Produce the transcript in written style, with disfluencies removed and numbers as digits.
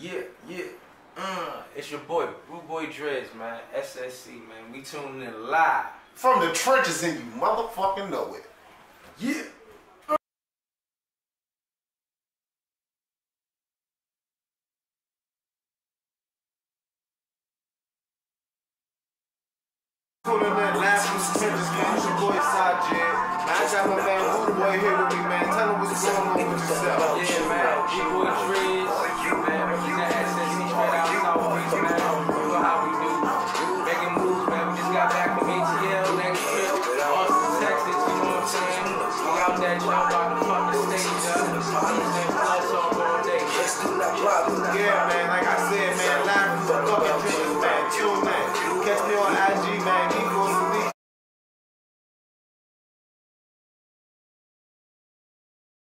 It's your boy, Rude Boy Dreads, man. SSC, man. We tuning in live. From the trenches and you motherfucking know it. Yeah. Tuning in live from the trenches, man. It's your boy Sajid. Man, I got my man Rude Boy here with me, man. Tell him what's going on with yourself. Yeah, man. Rude Boy Dreads, man.